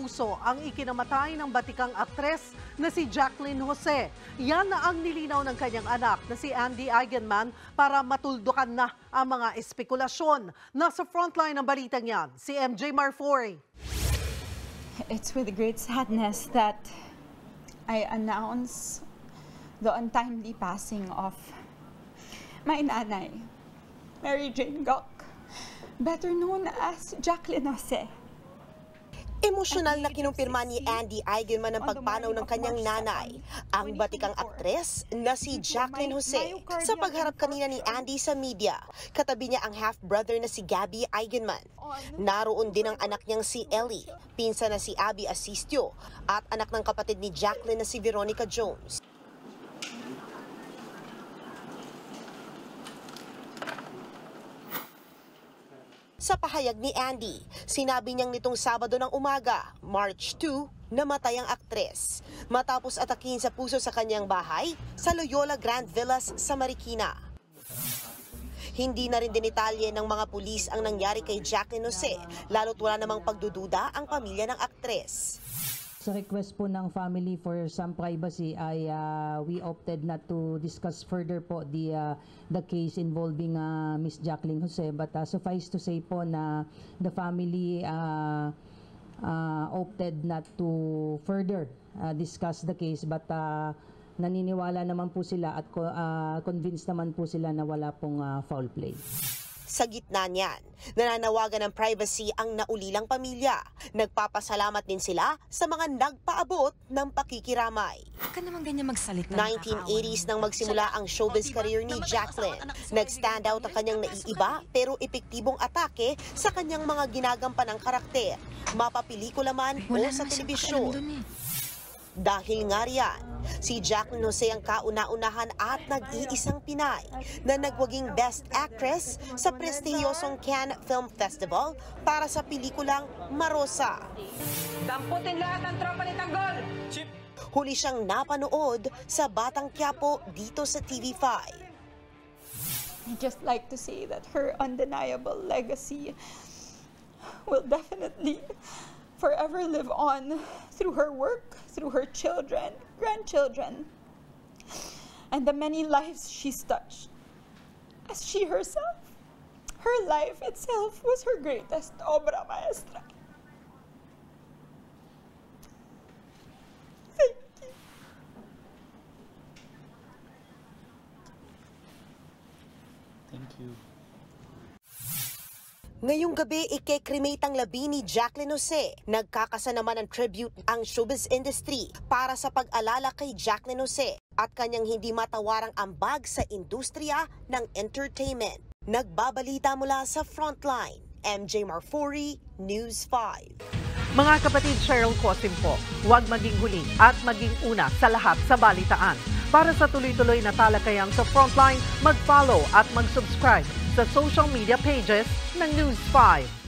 Abuso ang ikinamatay ng batikang aktres na si Jacqueline Jose. Yan na ang nilinaw ng kanyang anak na si Andy Eigenman para matuldukan na ang mga espekulasyon. Nasa frontline ng balitang yan, si MJ Marfori. It's with great sadness that I announce the untimely passing of my nanay, Mary Jane Gok, better known as Jacqueline Jose. Emosyonal na kinumpirma ni Andy Eigenman ang pagpanaw ng kanyang nanay, ang batikang aktres na si Jacqueline Jose. Sa pagharap kanina ni Andy sa media, katabi niya ang half-brother na si Gabby Eigenman. Naroon din ang anak niyang si Ellie, pinsan na si Abby Asistio, at anak ng kapatid ni Jacqueline na si Veronica Jones. Sa pahayag ni Andy, sinabi niyang nitong Sabado ng umaga, March 2, namatay ang aktres matapos atakin sa puso sa kanyang bahay sa Loyola Grand Villas sa Marikina. Hindi na rin dinitalye ng mga pulis ang nangyari kay Jacqueline Jose, lalo't wala namang pagdududa ang pamilya ng aktres. Sa request po ng family for some privacy ay we opted not to discuss further po the case involving Miss Jacqueline Jose, but suffice to say po na the family opted not to further discuss the case, but naniniwala naman po sila at convinced naman po sila na wala pong foul play. Sa gitna niyan, nananawagan ng privacy ang naulilang pamilya. Nagpapasalamat din sila sa mga nagpaabot ng pakikiramay. Ka naman ganyan magsalita. 1980s nang magsimula ang showbiz career ni Jacqueline. Nag-stand out ang kanyang naiiba pero epektibong atake sa kanyang mga ginagampanang karakter, mapapelikula man o sa telebisyon. Dahil nga riyan, si Jacqueline Jose ang kauna-unahan at nag-iisang Pinay na nagwaging Best Actress sa prestihiyosong Cannes Film Festival para sa pelikulang Marosa. Damputin lahat ng tropa ni Tanggol! Huli siyang napanood sa Batang Quiapo dito sa TV5. I'd just like to say that her undeniable legacy will definitely forever live on through her work, through her children, grandchildren, and the many lives she's touched. As she herself, her life itself was her greatest obra maestra. Thank you. Thank you. Ngayong gabi, ike-cremate ang labi ni Jacqueline Jose. Nagkakasa naman ng tribute ang showbiz industry para sa pag-alala kay Jacqueline Jose at kanyang hindi matawarang ambag sa industriya ng entertainment. Nagbabalita mula sa Frontline, MJ Marfori, News 5. Mga kapatid, Cheryl Cosim po, huwag maging huli at maging una sa lahat sa balitaan. Para sa tuloy-tuloy na talakayang sa Frontline, mag-follow at mag-subscribe sa social media pages ng News 5.